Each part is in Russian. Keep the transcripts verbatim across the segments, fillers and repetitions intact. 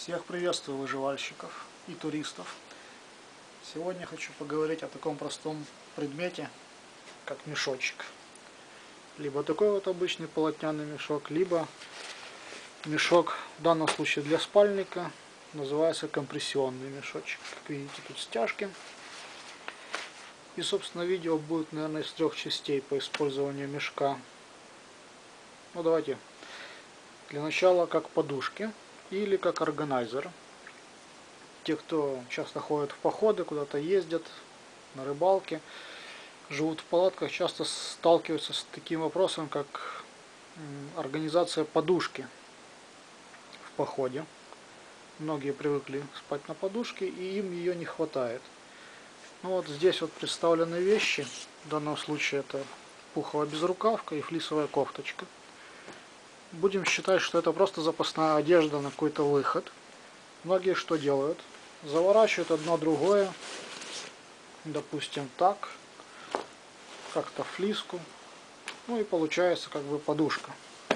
Всех приветствую, выживальщиков и туристов. Сегодня хочу поговорить о таком простом предмете, как мешочек. Либо такой вот обычный полотняный мешок, либо мешок, в данном случае для спальника, называется компрессионный мешочек. Как видите, тут стяжки. И, собственно, видео будет, наверное, из трех частей по использованию мешка. Ну, давайте для начала как подушки или как органайзер. Те, кто часто ходит в походы, куда-то ездят, на рыбалке, живут в палатках, часто сталкиваются с таким вопросом, как организация подушки в походе. Многие привыкли спать на подушке, и им ее не хватает. Ну вот здесь вот представлены вещи. В данном случае это пуховая безрукавка и флисовая кофточка. Будем считать, что это просто запасная одежда на какой-то выход. Многие что делают? Заворачивают одно другое, допустим, так, как-то флиску, ну и получается как бы подушка.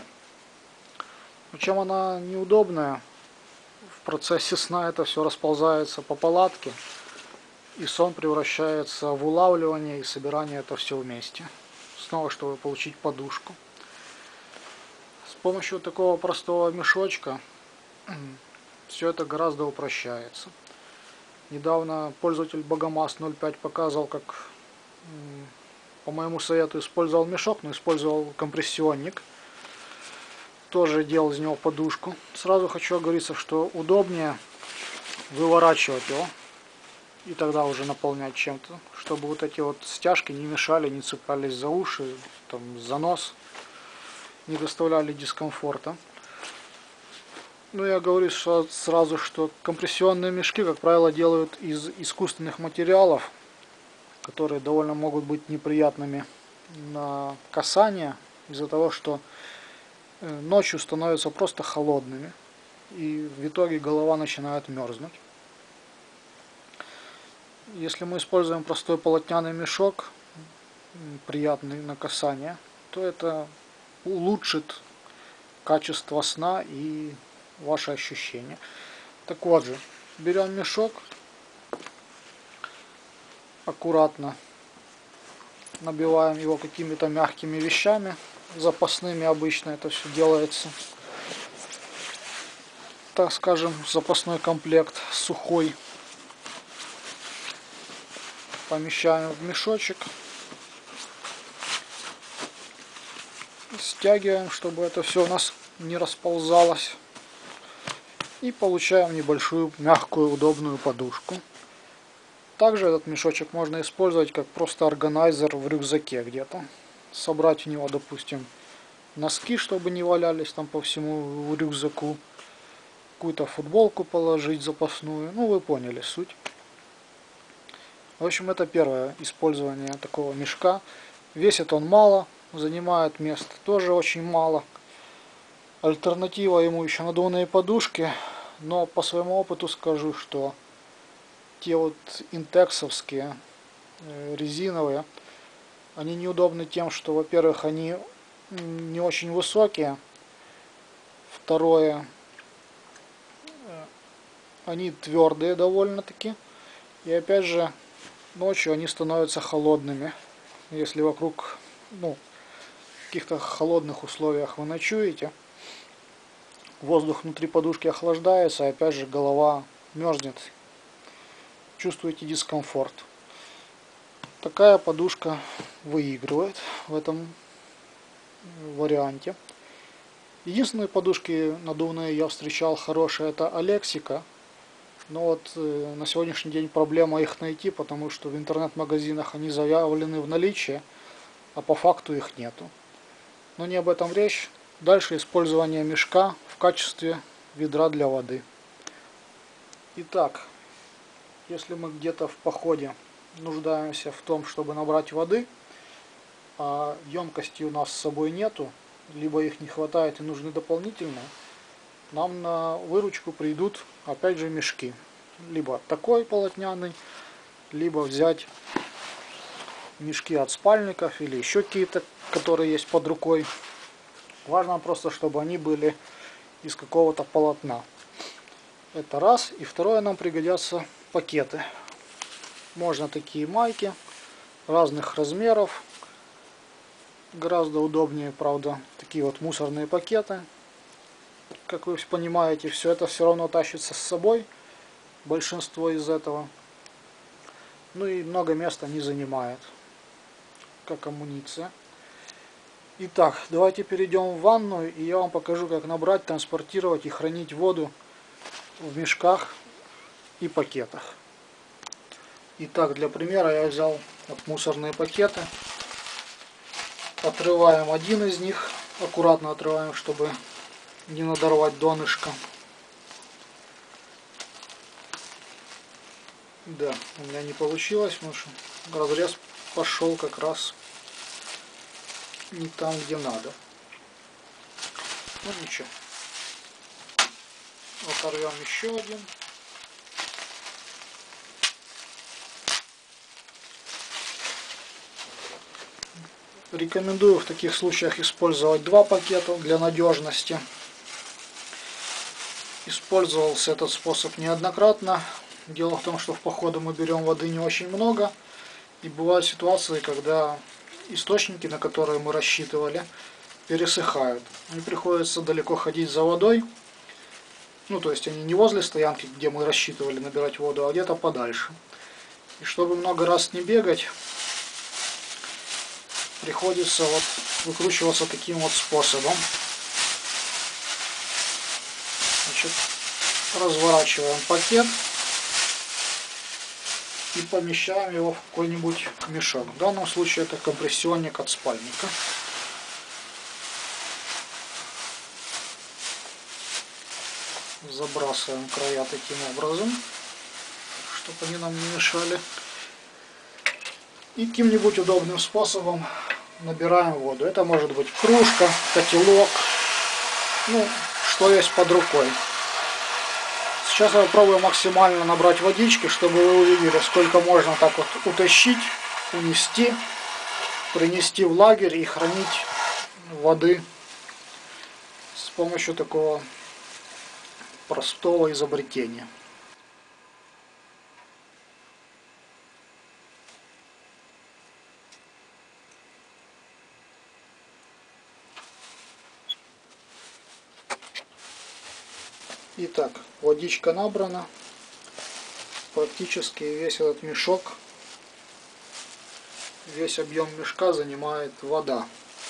Но чем она неудобная, в процессе сна это все расползается по палатке, и сон превращается в улавливание и собирание это все вместе, снова чтобы получить подушку. С помощью такого простого мешочка все это гораздо упрощается. Недавно пользователь Богомаз ноль пять показывал, как по моему совету использовал мешок, но использовал компрессионник. Тоже делал из него подушку. Сразу хочу оговориться, что удобнее выворачивать его и тогда уже наполнять чем-то, чтобы вот эти вот стяжки не мешали, не цеплялись за уши, там, за нос, не доставляли дискомфорта. Ну, я говорю сразу, что компрессионные мешки, как правило, делают из искусственных материалов, которые довольно могут быть неприятными на касание, из-за того, что ночью становятся просто холодными, и в итоге голова начинает мерзнуть. Если мы используем простой полотняный мешок, приятный на касание, то это улучшит качество сна и ваши ощущения. Так вот же, берем мешок, аккуратно набиваем его какими-то мягкими вещами, запасными обычно это все делается. Так скажем, запасной комплект сухой. Помещаем в мешочек. Стягиваем, чтобы это все у нас не расползалось. И получаем небольшую, мягкую, удобную подушку. Также этот мешочек можно использовать как просто органайзер в рюкзаке где-то. Собрать в него, допустим, носки, чтобы не валялись там по всему рюкзаку. Какую-то футболку положить запасную. Ну, вы поняли суть. В общем, это первое использование такого мешка. Весит он мало, занимает места тоже очень мало. Альтернатива ему еще надувные подушки, но по своему опыту скажу, что те вот интексовские резиновые, они неудобны тем, что, во-первых, они не очень высокие, второе, они твердые довольно-таки, и опять же ночью они становятся холодными, если вокруг, ну, в каких-то холодных условиях вы ночуете. Воздух внутри подушки охлаждается, и опять же голова мерзнет. Чувствуете дискомфорт. Такая подушка выигрывает в этом варианте. Единственные подушки надувные я встречал хорошие, это Алексика. Но вот э, на сегодняшний день проблема их найти, потому что в интернет-магазинах они заявлены в наличии, а по факту их нету. Но не об этом речь. Дальше использование мешка в качестве ведра для воды. Итак, если мы где-то в походе нуждаемся в том, чтобы набрать воды, а емкости у нас с собой нету, либо их не хватает и нужны дополнительные, нам на выручку придут опять же мешки. Либо такой полотняный, либо взять мешки от спальников или еще какие-то, которые есть под рукой. Важно просто, чтобы они были из какого-то полотна. Это раз. И второе, нам пригодятся пакеты. Можно такие майки разных размеров. Гораздо удобнее, правда, такие вот мусорные пакеты. Как вы понимаете, все это все равно тащится с собой. Большинство из этого. Ну и много места не занимает, как амуниция. Итак, давайте перейдем в ванную, и я вам покажу, как набрать, транспортировать и хранить воду в мешках и пакетах. Итак, для примера я взял вот мусорные пакеты. Отрываем один из них, аккуратно отрываем, чтобы не надорвать донышко. Да, у меня не получилось, потому что разрез пошел как раз не там, где надо. Ну ничего. Оторвем еще один. Рекомендую в таких случаях использовать два пакета для надежности. Использовался этот способ неоднократно. Дело в том, что в походы мы берем воды не очень много. И бывают ситуации, когда источники, на которые мы рассчитывали, пересыхают. И приходится далеко ходить за водой. Ну, то есть они не возле стоянки, где мы рассчитывали набирать воду, а где-то подальше. И чтобы много раз не бегать, приходится вот выкручиваться таким вот способом. Значит, разворачиваем пакет и помещаем его в какой-нибудь мешок. В данном случае это компрессионник от спальника. Забрасываем края таким образом, чтобы они нам не мешали. И каким-нибудь удобным способом набираем воду. Это может быть кружка, котелок, ну, что есть под рукой. Сейчас я попробую максимально набрать водички, чтобы вы увидели, сколько можно так вот утащить, унести, принести в лагерь и хранить воды с помощью такого простого изобретения. Итак, водичка набрана. Практически весь этот мешок, весь объем мешка занимает вода.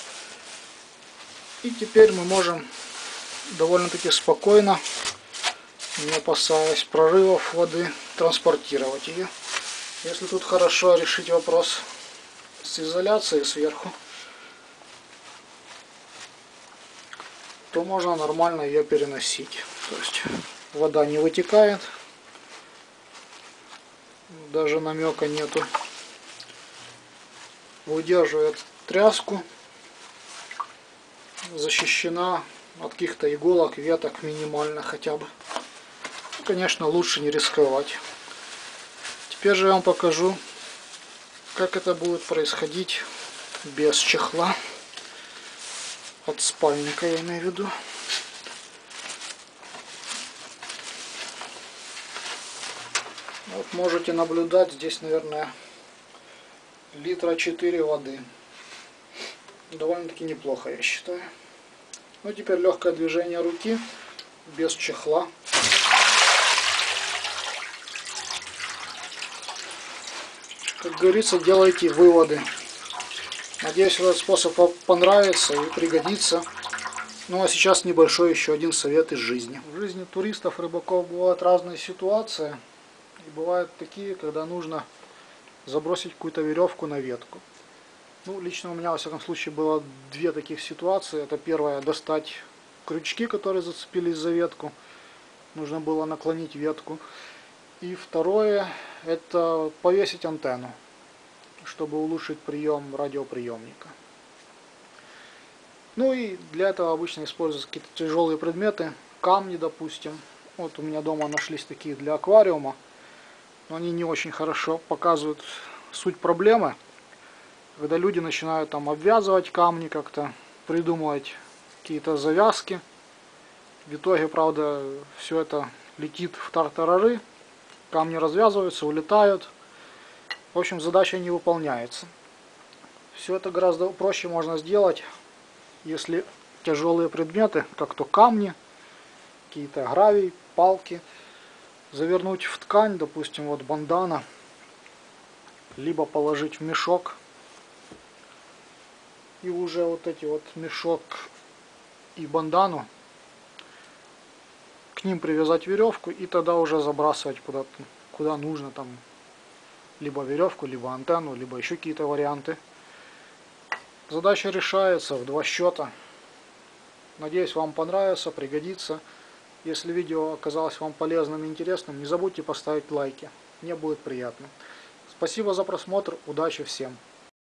И теперь мы можем довольно-таки спокойно, не опасаясь прорывов воды, транспортировать ее. Если тут хорошо решить вопрос с изоляцией сверху, то можно нормально ее переносить. То есть вода не вытекает, даже намека нету. Выдерживает тряску, защищена от каких-то иголок, веток минимально хотя бы. Конечно, лучше не рисковать. Теперь же я вам покажу, как это будет происходить без чехла. От спальника я имею в виду. Вот можете наблюдать, здесь, наверное, литра четыре воды. Довольно-таки неплохо, я считаю. Ну, теперь легкое движение руки, без чехла. Как говорится, делайте выводы. Надеюсь, этот способ вам понравится и пригодится. Ну а сейчас небольшой еще один совет из жизни. В жизни туристов, рыбаков бывают разные ситуации. И бывают такие, когда нужно забросить какую-то веревку на ветку. Ну, лично у меня, во всяком случае, было две таких ситуации. Это первое, достать крючки, которые зацепились за ветку. Нужно было наклонить ветку. И второе, это повесить антенну, чтобы улучшить прием радиоприемника. Ну и для этого обычно используются какие-то тяжелые предметы, камни, допустим. Вот у меня дома нашлись такие для аквариума, но они не очень хорошо показывают суть проблемы. Когда люди начинают там обвязывать камни, как-то придумывать какие-то завязки. В итоге, правда, все это летит в тартарары, камни развязываются, улетают. В общем, задача не выполняется. Все это гораздо проще можно сделать, если тяжелые предметы, как то камни, какие-то гравий, палки, завернуть в ткань, допустим, вот бандана, либо положить в мешок, и уже вот эти вот мешок и бандану, к ним привязать веревку, и тогда уже забрасывать куда-то, куда нужно, там, либо веревку, либо антенну, либо еще какие-то варианты. Задача решается в два счета. Надеюсь, вам понравится, пригодится. Если видео оказалось вам полезным и интересным, не забудьте поставить лайки. Мне будет приятно. Спасибо за просмотр. Удачи всем!